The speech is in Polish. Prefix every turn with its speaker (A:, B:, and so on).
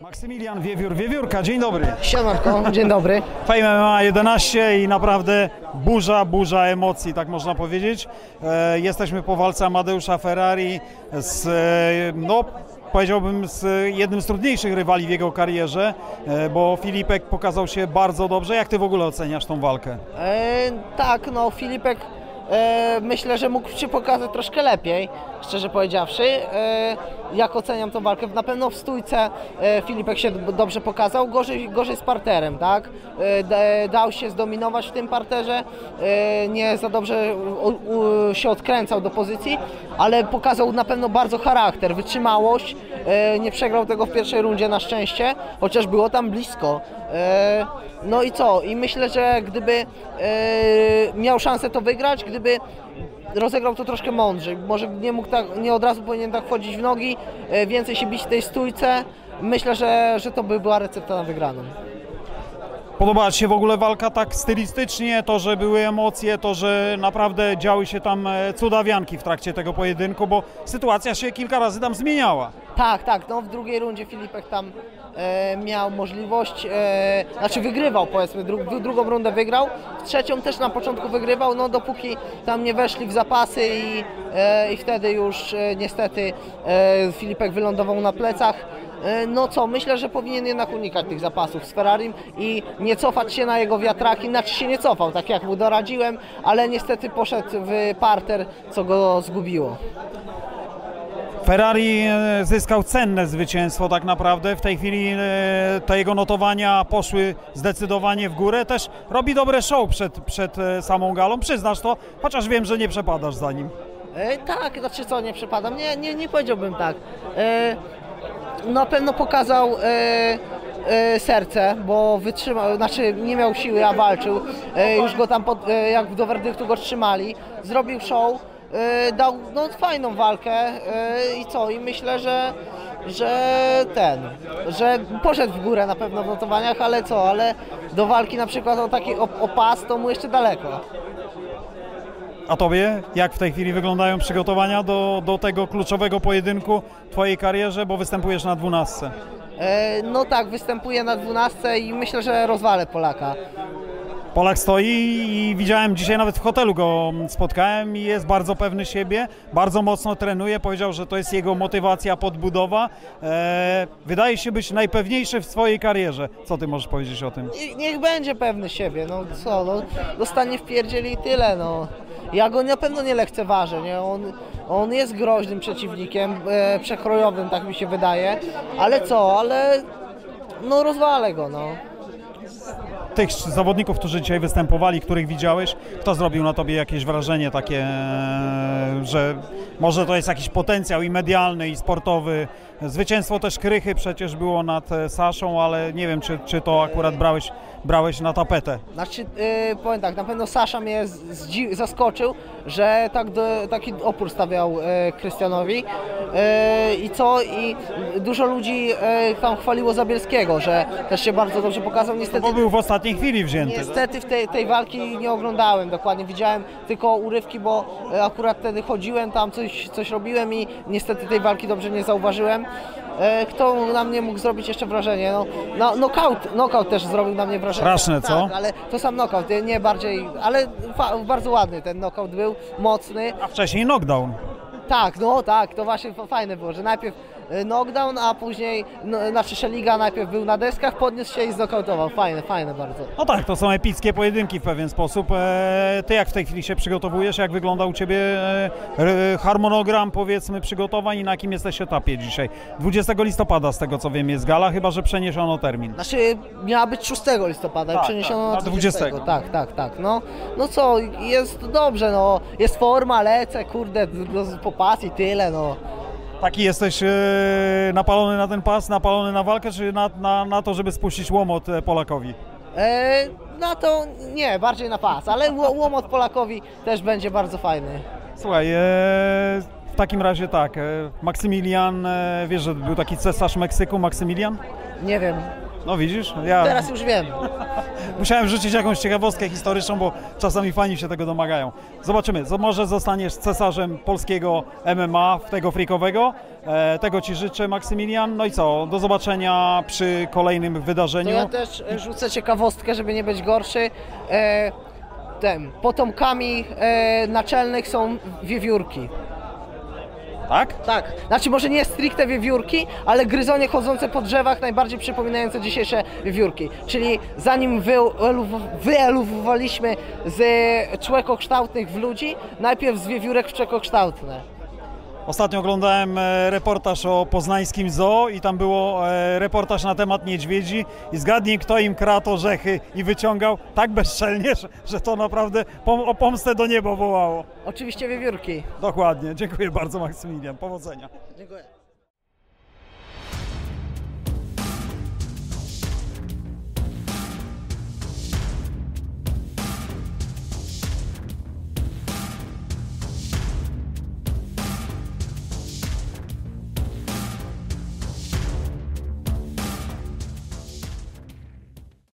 A: Maksymilian Wiewiórka, dzień dobry.
B: Siemanko, dzień dobry.
A: Fame MMA 11 i naprawdę burza emocji, tak można powiedzieć. Jesteśmy po walce Amadeusza Ferrari z, powiedziałbym, z jednym z trudniejszych rywali w jego karierze, bo Filipek pokazał się bardzo dobrze. Jak ty w ogóle oceniasz tą walkę?
B: Tak, Filipek myślę, że mógł się pokazać troszkę lepiej, szczerze powiedziawszy. Jak oceniam tą walkę? Na pewno w stójce Filipek się dobrze pokazał, gorzej z parterem, tak? Dał się zdominować w tym parterze, nie za dobrze się odkręcał do pozycji, ale pokazał na pewno bardzo charakter, wytrzymałość. Nie przegrał tego w pierwszej rundzie na szczęście, chociaż było tam blisko. No i co? I myślę, że gdyby miał szansę to wygrać, gdyby rozegrał to troszkę mądrzej, może nie od razu powinien tak wchodzić w nogi, więcej się bić w tej stójce, myślę, że to by była recepta na wygraną.
A: Podobała ci się w ogóle walka tak stylistycznie, to, że były emocje, to, że naprawdę działy się tam cudawianki w trakcie tego pojedynku, bo sytuacja się kilka razy tam zmieniała.
B: Tak, w drugiej rundzie Filipek tam miał możliwość, wygrywał, powiedzmy, drugą rundę wygrał, w trzecią też na początku wygrywał, dopóki tam nie weszli w zapasy i wtedy już niestety Filipek wylądował na plecach. Myślę, że powinien jednak unikać tych zapasów z Ferrarim i nie cofać się na jego wiatraki, znaczy się nie cofał, tak jak mu doradziłem, ale niestety poszedł w parter, co go zgubiło.
A: Ferrari zyskał cenne zwycięstwo tak naprawdę, w tej chwili te jego notowania poszły zdecydowanie w górę, też robi dobre show przed samą galą, przyznasz to, chociaż wiem, że nie przepadasz za nim.
B: Tak, nie przepadam, nie powiedziałbym tak. Na pewno pokazał serce, bo wytrzymał, nie miał siły, a walczył, już go tam, jak do werdyktu go trzymali, zrobił show. Dał fajną walkę i myślę, że poszedł w górę na pewno w notowaniach, ale do walki na przykład o pas to mu jeszcze daleko.
A: A tobie? Jak w tej chwili wyglądają przygotowania do tego kluczowego pojedynku w twojej karierze, bo występujesz na 12?
B: Tak, występuję na 12 i myślę, że rozwalę Polaka.
A: Polak stoi i widziałem dzisiaj, nawet w hotelu go spotkałem i jest bardzo pewny siebie, bardzo mocno trenuje, powiedział, że to jest jego motywacja, podbudowa. Wydaje się być najpewniejszy w swojej karierze. Co ty możesz powiedzieć o tym?
B: Niech będzie pewny siebie, dostanie w pierdzieli i tyle, Ja go na pewno nie lekceważę, nie? On jest groźnym przeciwnikiem, przekrojowym, tak mi się wydaje, ale rozwalę go,
A: Tych zawodników, którzy dzisiaj występowali, których widziałeś, kto zrobił na tobie jakieś wrażenie takie, że może to jest jakiś potencjał i medialny, i sportowy? Zwycięstwo też Krychy przecież było nad Saszą, ale nie wiem, czy to akurat brałeś na tapetę.
B: Powiem tak, na pewno Sasza mnie zaskoczył, że taki opór stawiał Krystianowi i dużo ludzi tam chwaliło Zabielskiego, że też się bardzo dobrze pokazał. Niestety,
A: bo był w ostatniej chwili wzięty.
B: Niestety tej walki nie oglądałem dokładnie, widziałem tylko urywki, bo akurat wtedy chodziłem tam, coś robiłem i niestety tej walki dobrze nie zauważyłem. Kto na mnie mógł zrobić jeszcze wrażenie? Knockout też zrobił na mnie wrażenie.
A: Straszne, co?
B: Tak, ale to sam knockout, nie bardziej, ale bardzo ładny ten knockout był, mocny.
A: A wcześniej knockdown.
B: Tak, to właśnie fajne było, że najpierw knockdown, a później, Szeliga najpierw był na deskach, podniósł się i znokautował. Fajne bardzo.
A: No tak, to są epickie pojedynki w pewien sposób. Ty jak w tej chwili się przygotowujesz? Jak wygląda u ciebie harmonogram, powiedzmy, przygotowań i na jakim jesteś etapie dzisiaj? 20 listopada, z tego co wiem, jest gala, chyba że przeniesiono termin.
B: Miała być 6 listopada, tak, przeniesiono na
A: 20.
B: Tak. Jest dobrze, jest forma, lecę, kurde, po pas i tyle,
A: Taki jesteś napalony na ten pas, napalony na walkę, czy na to, żeby spuścić łomot Polakowi?
B: Na to nie, bardziej na pas, ale łomot Polakowi też będzie bardzo fajny.
A: Słuchaj, w takim razie tak, Maksymilian, wiesz, że był taki cesarz Meksyku, Maksymilian?
B: Nie wiem.
A: No widzisz,
B: Teraz już wiem.
A: musiałem rzucić jakąś ciekawostkę historyczną, bo czasami fani się tego domagają. Zobaczymy, może zostaniesz cesarzem polskiego MMA, tego freakowego. Tego Ci życzę, Maksymilian. No i co, do zobaczenia przy kolejnym wydarzeniu.
B: To ja też rzucę ciekawostkę, żeby nie być gorszy. Potomkami naczelnych są wiewiórki.
A: Tak?
B: Tak, znaczy może nie stricte wiewiórki, ale gryzonie chodzące po drzewach, najbardziej przypominające dzisiejsze wiewiórki. Czyli zanim wyewoluowaliśmy z człekokształtnych w ludzi, najpierw z wiewiórek w człekokształtne.
A: Ostatnio oglądałem reportaż o poznańskim zoo i tam było reportaż na temat niedźwiedzi i zgadnij, kto im kradł orzechy i wyciągał tak bezczelnie, że to naprawdę o pomstę do nieba wołało.
B: Oczywiście wiewiórki.
A: Dokładnie. Dziękuję bardzo, Maksymilian. Powodzenia.
B: Dziękuję.